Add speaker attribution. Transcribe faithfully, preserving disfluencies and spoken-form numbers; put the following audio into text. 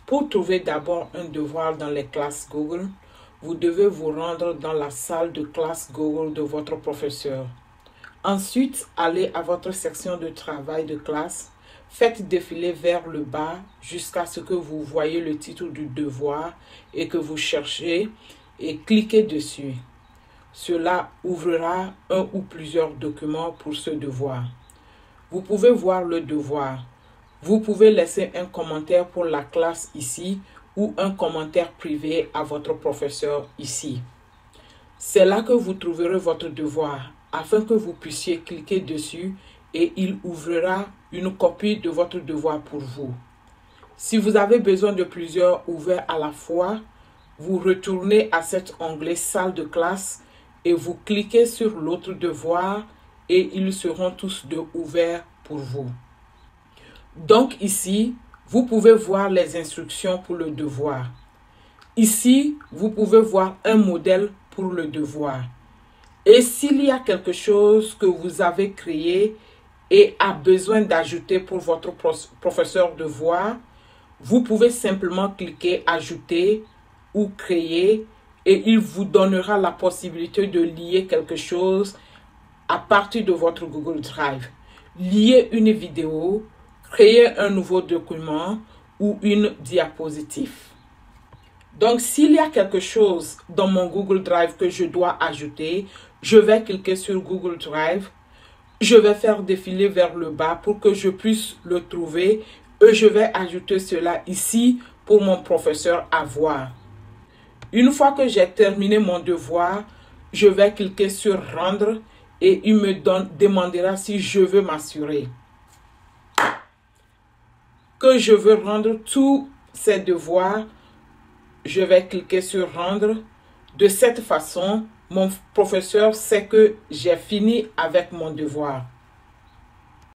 Speaker 1: Pour trouver d'abord un devoir dans les classes Google, vous devez vous rendre dans la salle de classe Google de votre professeur. Ensuite, allez à votre section de travail de classe, faites défiler vers le bas jusqu'à ce que vous voyez le titre du devoir et que vous cherchez et cliquez dessus. Cela ouvrira un ou plusieurs documents pour ce devoir. Vous pouvez voir le devoir. Vous pouvez laisser un commentaire pour la classe ici ou un commentaire privé à votre professeur ici. C'est là que vous trouverez votre devoir afin que vous puissiez cliquer dessus et il ouvrira une copie de votre devoir pour vous. Si vous avez besoin de plusieurs ouverts à la fois, vous retournez à cet onglet salle de classe et vous cliquez sur l'autre devoir et ils seront tous deux ouverts pour vous. Donc ici, vous pouvez voir les instructions pour le devoir. Ici, vous pouvez voir un modèle pour le devoir. Et s'il y a quelque chose que vous avez créé et a besoin d'ajouter pour votre professeur devoir, vous pouvez simplement cliquer « Ajouter » ou « Créer » et il vous donnera la possibilité de lier quelque chose à partir de votre Google Drive. Lier une vidéo, créer un nouveau document ou une diapositive. Donc, s'il y a quelque chose dans mon Google Drive que je dois ajouter, je vais cliquer sur Google Drive. Je vais faire défiler vers le bas pour que je puisse le trouver et je vais ajouter cela ici pour mon professeur à voir. Une fois que j'ai terminé mon devoir, je vais cliquer sur Rendre et il me donne, demandera si je veux m'assurer que je veux rendre tous ces devoirs. Je vais cliquer sur Rendre. De cette façon, mon professeur sait que j'ai fini avec mon devoir.